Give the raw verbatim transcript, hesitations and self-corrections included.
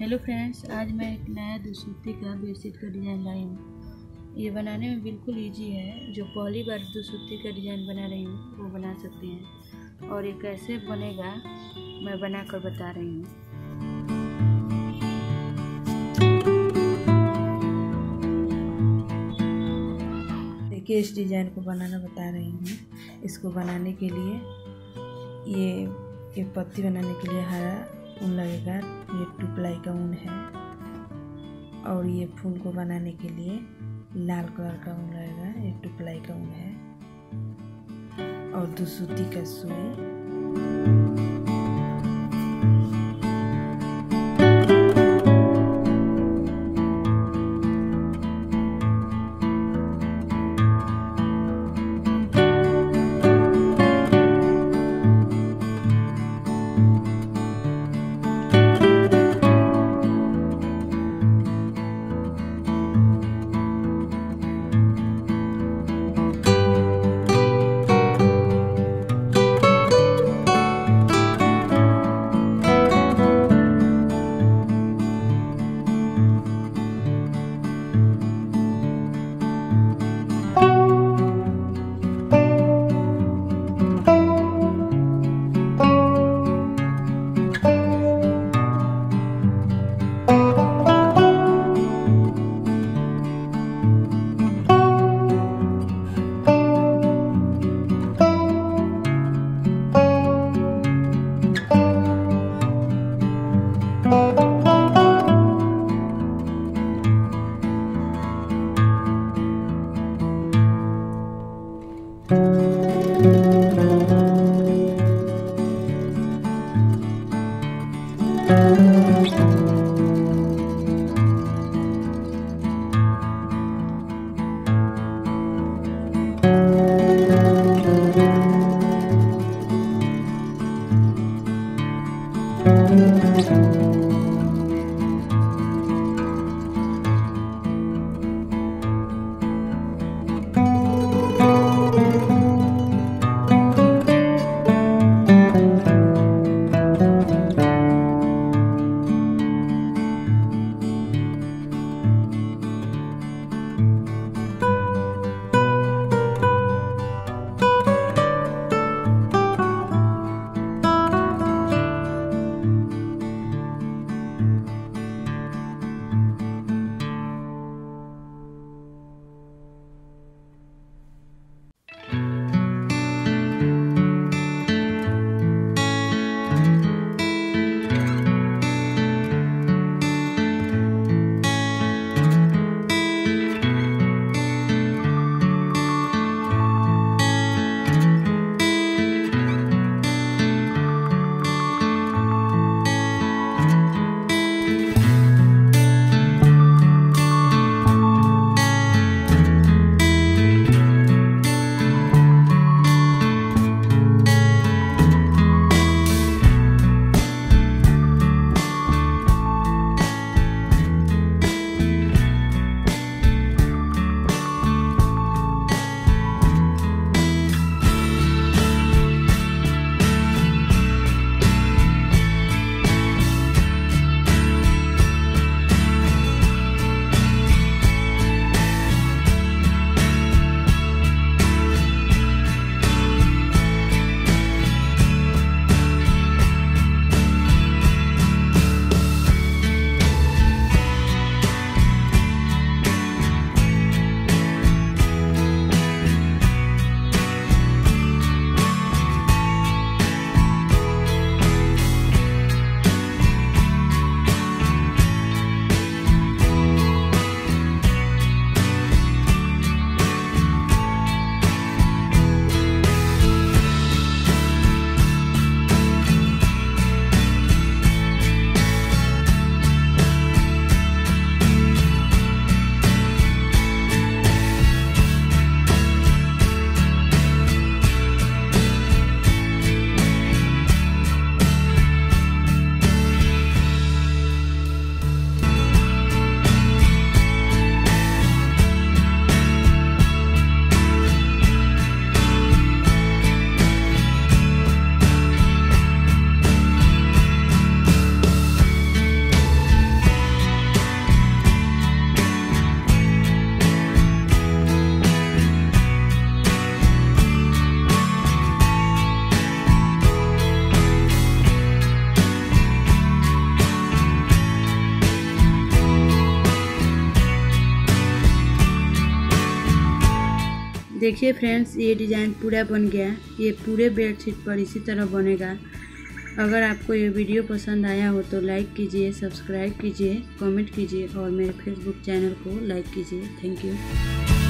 Hello friends, आज मैं एक नया दुसूती का बेडशीट का डिज़ाइन लाई हूँ। ये बनाने में बिल्कुल इजी है। जो पहली बार दुसूती का डिज़ाइन बना रही हूँ वो बना सकते हैं, और ये कैसे बनेगा मैं बनाकर बता रही हूँ। देखिए, इस डिज़ाइन को बनाना बता रही हूँ। इसको बनाने के लिए ये ये पत्ती बनाने के लिए हरा ऊन लगेगा। ये टू प्लाई का ऊन है, और ये फूल को बनाने के लिए लाल कलर का ऊन लगेगा। ये टू प्लाई का ऊन है, और दुसूती का सुई। देखिए फ्रेंड्स, ये डिज़ाइन पूरा बन गया। ये पूरे बेडशीट पर इसी तरह बनेगा। अगर आपको ये वीडियो पसंद आया हो तो लाइक कीजिए, सब्सक्राइब कीजिए, कमेंट कीजिए और मेरे फेसबुक चैनल को लाइक कीजिए। Thank you.